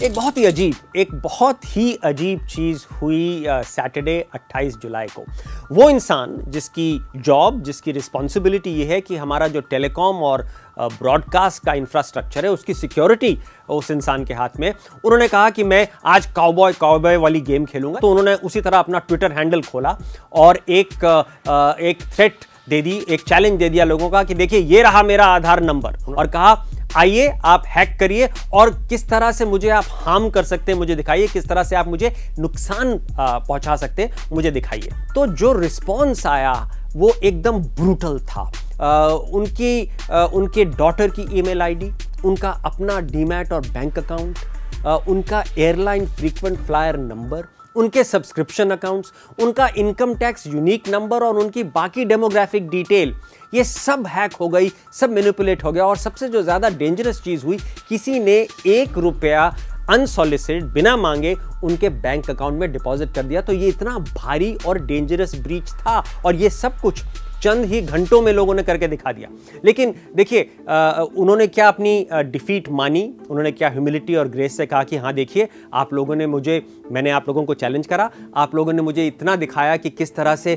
एक बहुत ही अजीब चीज़ हुई सैटरडे 28 जुलाई को। वो इंसान जिसकी जॉब, जिसकी रिस्पॉन्सिबिलिटी ये है कि हमारा जो टेलीकॉम और ब्रॉडकास्ट का इंफ्रास्ट्रक्चर है उसकी सिक्योरिटी उस इंसान के हाथ में, उन्होंने कहा कि मैं आज काउबॉय वाली गेम खेलूंगा। तो उन्होंने उसी तरह अपना ट्विटर हैंडल खोला और एक थ्रेट दे दी, एक चैलेंज दे दिया लोगों का कि देखिए ये रहा मेरा आधार नंबर, और कहा आइए आप हैक करिए और किस तरह से मुझे आप हार्म कर सकते हैं मुझे दिखाइए, किस तरह से आप मुझे नुकसान पहुंचा सकते हैं मुझे दिखाइए। तो जो रिस्पॉन्स आया वो एकदम ब्रूटल था। उनके डॉटर की ईमेल आईडी, उनका अपना डीमैट और बैंक अकाउंट, उनका एयरलाइन फ्रीक्वेंट फ्लायर नंबर, उनके सब्सक्रिप्शन अकाउंट्स, उनका इनकम टैक्स यूनिक नंबर और उनकी बाकी डेमोग्राफिक डिटेल, ये सब हैक हो गई, सब मैनिपुलेट हो गया। और सबसे जो ज़्यादा डेंजरस चीज़ हुई, किसी ने 1 रुपया अनसॉलिसिटेड बिना मांगे उनके बैंक अकाउंट में डिपॉजिट कर दिया। तो ये इतना भारी और डेंजरस ब्रीच था और ये सब कुछ चंद ही घंटों में लोगों ने करके दिखा दिया। लेकिन देखिए उन्होंने क्या अपनी डिफीट मानी, उन्होंने क्या ह्यूमिलिटी और ग्रेस से कहा कि हाँ देखिए मैंने आप लोगों को चैलेंज करा, आप लोगों ने मुझे इतना दिखाया कि किस तरह से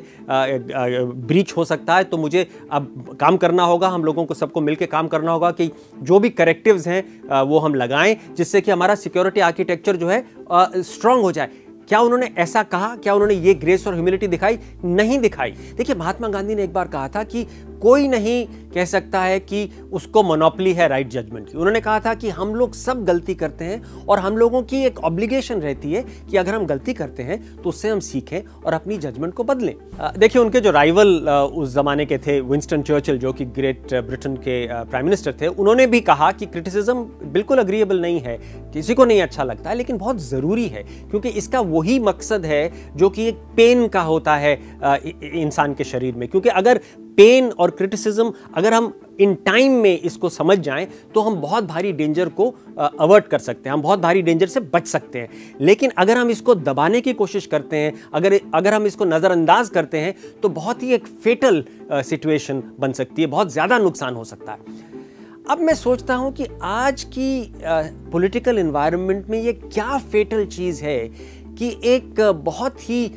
ब्रीच हो सकता है, तो मुझे अब काम करना होगा, हम लोगों को सबको मिलकर काम करना होगा कि जो भी करेक्टिव्स हैं वो हम लगाएं जिससे कि हमारा सिक्योरिटी आर्किटेक्चर जो है स्ट्रांग हो जाए। क्या उन्होंने ऐसा कहा? क्या उन्होंने ये ग्रेस और ह्यूमिलिटी दिखाई? नहीं दिखाई। देखिए महात्मा गांधी ने एक बार कहा था कि कोई नहीं कह सकता है कि उसको मोनोपोली है राइट जजमेंट की। उन्होंने कहा था कि हम लोग सब गलती करते हैं और हम लोगों की एक ऑब्लिगेशन रहती है कि अगर हम गलती करते हैं तो उससे हम सीखें और अपनी जजमेंट को बदलें। देखिए उनके जो राइवल उस जमाने के थे, विंस्टन चर्चिल, जो कि ग्रेट ब्रिटेन के प्राइम मिनिस्टर थे, उन्होंने भी कहा कि क्रिटिसिज्म बिल्कुल अग्रीएबल नहीं है, किसी को नहीं अच्छा लगता है, लेकिन बहुत ज़रूरी है क्योंकि इसका वही मकसद है जो कि एक पेन का होता है इंसान के शरीर में। क्योंकि अगर पेन और क्रिटिसिज्म अगर हम इन टाइम में इसको समझ जाएं तो हम बहुत भारी डेंजर को अवर्ट कर सकते हैं, हम बहुत भारी डेंजर से बच सकते हैं। लेकिन अगर हम इसको दबाने की कोशिश करते हैं, अगर हम इसको नज़रअंदाज करते हैं तो बहुत ही एक फेटल सिचुएशन बन सकती है, बहुत ज़्यादा नुकसान हो सकता है। अब मैं सोचता हूं कि आज की पॉलिटिकल एनवायरनमेंट में ये क्या फेटल चीज़ है कि एक बहुत ही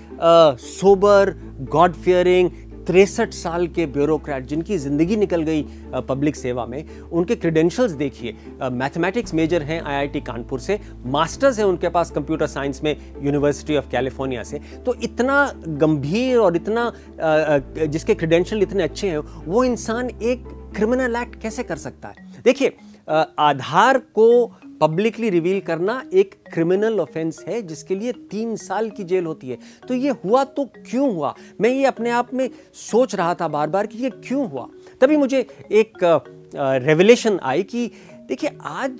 सोबर, गॉड फियरिंग 63 साल के ब्यूरोक्रेट जिनकी ज़िंदगी निकल गई पब्लिक सेवा में, उनके क्रेडेंशियल्स देखिए, मैथमेटिक्स मेजर हैं आईआईटी कानपुर से, मास्टर्स हैं उनके पास कंप्यूटर साइंस में यूनिवर्सिटी ऑफ कैलिफोर्निया से। तो इतना गंभीर और इतना जिसके क्रेडेंशियल इतने अच्छे हैं, वो इंसान एक क्रिमिनल एक्ट कैसे कर सकता है? देखिए आधार को पब्लिकली रिवील करना एक क्रिमिनल ऑफेंस है जिसके लिए 3 साल की जेल होती है। तो ये हुआ तो क्यों हुआ? मैं ये अपने आप में सोच रहा था बार बार कि ये क्यों हुआ। तभी मुझे एक रेवलेशन आई कि देखिए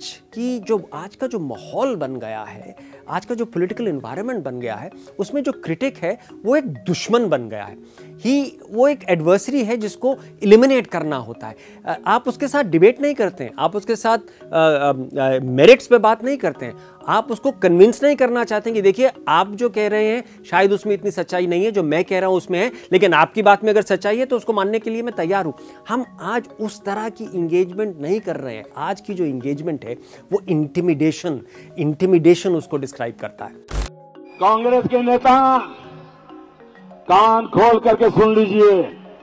आज का जो माहौल बन गया है, आज का जो पॉलिटिकल एनवायरनमेंट बन गया है, उसमें जो क्रिटिक है वो एक दुश्मन बन गया है, वो एक एडवर्सरी है जिसको एलिमिनेट करना होता है। आप उसके साथ डिबेट नहीं करते हैं, आप उसके साथ मेरिट्स पे बात नहीं करते हैं, आप उसको कन्विंस नहीं करना चाहते हैं कि देखिए आप जो कह रहे हैं शायद उसमें इतनी सच्चाई नहीं है, जो मैं कह रहा हूं उसमें है, लेकिन आपकी बात में अगर सच्चाई है तो उसको मानने के लिए मैं तैयार हूं। हम आज उस तरह की इंगेजमेंट नहीं कर रहे हैं। आज की जो इंगेजमेंट है वो इंटिमिडेशन उसको डिस्क्राइब करता है। कांग्रेस के नेता कान खोल करके सुन लीजिए,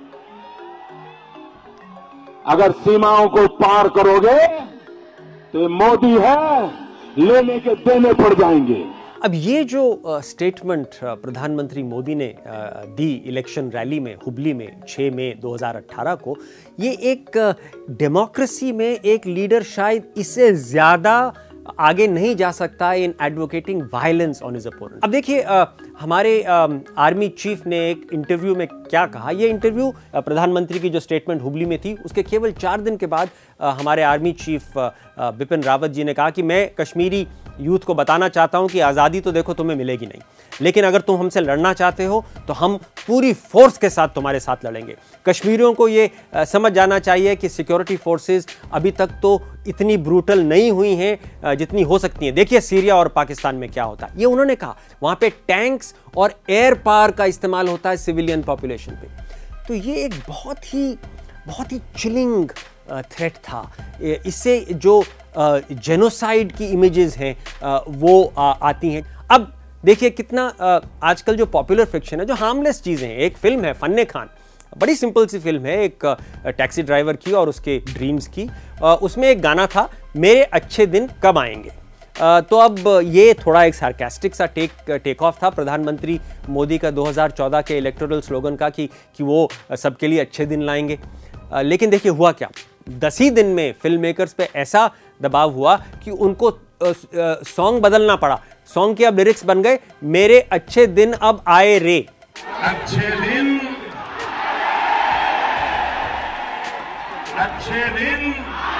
अगर सीमाओं को पार करोगे तो ये मोदी है, लेने के देने पड़ जाएंगे। अब ये जो स्टेटमेंट प्रधानमंत्री मोदी ने दी इलेक्शन रैली में हुबली में 6 मई 2018 को, ये एक डेमोक्रेसी में एक लीडर शायद इससे ज्यादा आगे नहीं जा सकता in advocating violence on his opponent. अब देखिए हमारे आर्मी चीफ ने एक इंटरव्यू में क्या कहा। ये इंटरव्यू प्रधानमंत्री की जो स्टेटमेंट हुबली में थी उसके केवल 4 दिन के बाद हमारे आर्मी चीफ बिपिन रावत जी ने कहा कि मैं कश्मीरी यूथ को बताना चाहता हूं कि आज़ादी तो देखो तुम्हें मिलेगी नहीं, लेकिन अगर तुम हमसे लड़ना चाहते हो तो हम पूरी फोर्स के साथ तुम्हारे साथ लड़ेंगे। कश्मीरियों को ये समझ जाना चाहिए कि सिक्योरिटी फोर्सेस अभी तक तो इतनी ब्रूटल नहीं हुई हैं जितनी हो सकती हैं। देखिए सीरिया और पाकिस्तान में क्या होता है, ये उन्होंने कहा। वहां पे टैंक्स और एयर पावर का इस्तेमाल होता है सिविलियन पॉपुलेशन पे। तो ये एक बहुत ही चिलिंग थ्रेट था। इससे जो जेनोसाइड की इमेजेस हैं वो आती हैं। अब देखिए कितना आजकल जो पॉपुलर फिक्शन है, जो हार्मलेस चीज़ें हैं, एक फिल्म है फन्ने खान, बड़ी सिंपल सी फिल्म है, एक टैक्सी ड्राइवर की और उसके ड्रीम्स की। उसमें एक गाना था, मेरे अच्छे दिन कब आएंगे। तो अब ये थोड़ा एक सार्कास्टिक सा टेक ऑफ था प्रधानमंत्री मोदी का 2014 के इलेक्टोरल स्लोगन का कि वो सबके लिए अच्छे दिन लाएंगे। लेकिन देखिए हुआ क्या, 10 ही दिन में फिल्म मेकर्स पे ऐसा दबाव हुआ कि उनको सॉन्ग बदलना पड़ा। सॉन्ग के अब लिरिक्स बन गए, मेरे अच्छे दिन अब आए रे। अच्छे दिन, अच्छे दिन।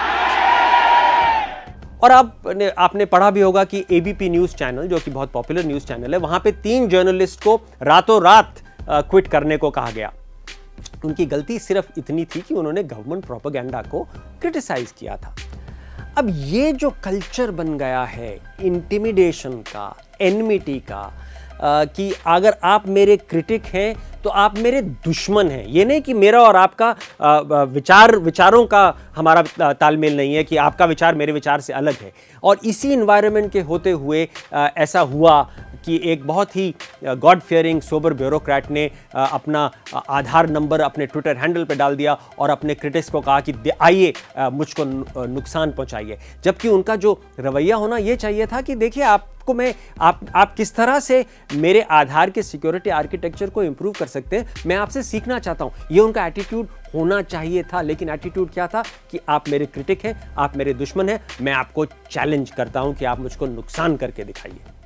और आपने पढ़ा भी होगा कि एबीपी न्यूज़ चैनल, जो कि बहुत पॉपुलर न्यूज़ चैनल है, वहां पे 3 जर्नलिस्ट को रातों रात क्विट करने को कहा गया। उनकी गलती सिर्फ इतनी थी कि उन्होंने गवर्नमेंट प्रोपेगेंडा को क्रिटिसाइज किया था। अब ये जो कल्चर बन गया है इंटिमिडेशन का, एनमिटी का, कि अगर आप मेरे क्रिटिक हैं तो आप मेरे दुश्मन हैं। ये नहीं कि मेरा और आपका विचारों का हमारा तालमेल नहीं है, कि आपका विचार मेरे विचार से अलग है। और इसी इन्वायरमेंट के होते हुए ऐसा हुआ कि एक बहुत ही गॉड फियरिंग सोबर ब्यूरोक्रेट ने अपना आधार नंबर अपने ट्विटर हैंडल पे डाल दिया और अपने क्रिटिक्स को कहा कि आइए मुझको नुकसान पहुंचाइए। जबकि उनका जो रवैया होना ये चाहिए था कि देखिए आपको आप किस तरह से मेरे आधार के सिक्योरिटी आर्किटेक्चर को इंप्रूव कर सकते हैं, मैं आपसे सीखना चाहता हूं। ये उनका एटीट्यूड होना चाहिए था। लेकिन एटीट्यूड क्या था कि आप मेरे क्रिटिक हैं, आप मेरे दुश्मन हैं, मैं आपको चैलेंज करता हूं कि आप मुझको नुकसान करके दिखाइए।